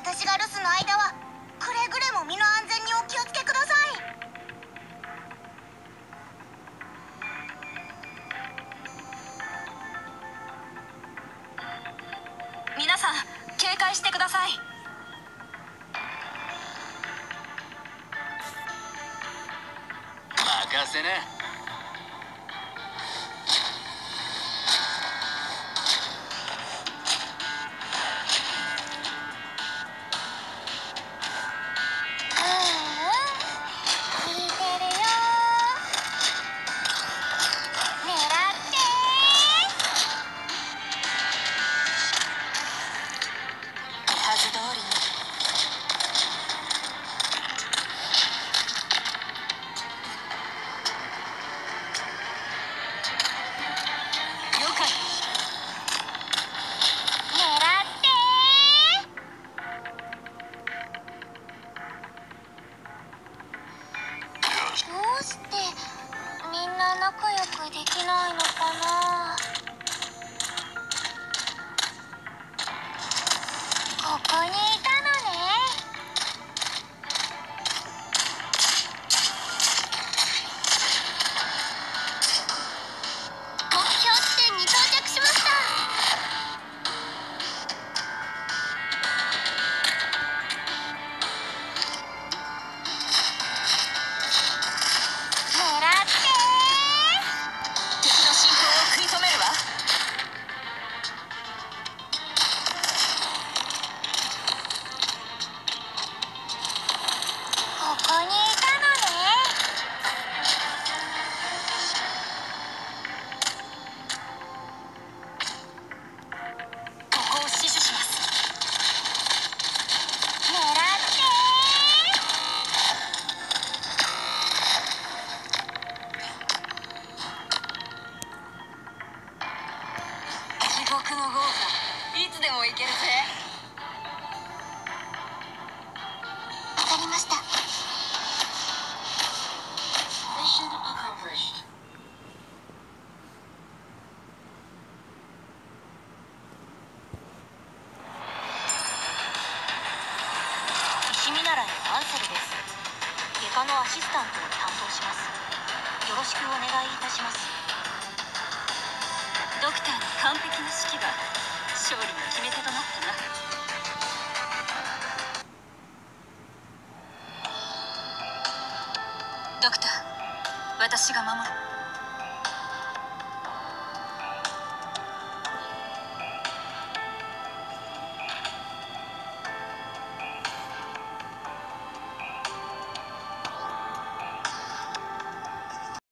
私が留守の間はくれぐれも身の安全にお気をつけください。 皆さん警戒してください。 任せな。 どうしてみんな仲良くできないのかな。ここにいたのね。目標地点に到着しました。 敵の進行を食い止めるわ。 ここにいたのね。 ここを死守します。地獄の豪華、いつでも行けるぜ。 わかりました。 石見習いのアンセルです。外科のアシスタントを担当します。よろしくお願いいたします。ドクターの完璧な指揮が勝利の決め手となったな。ドクター、私が守る。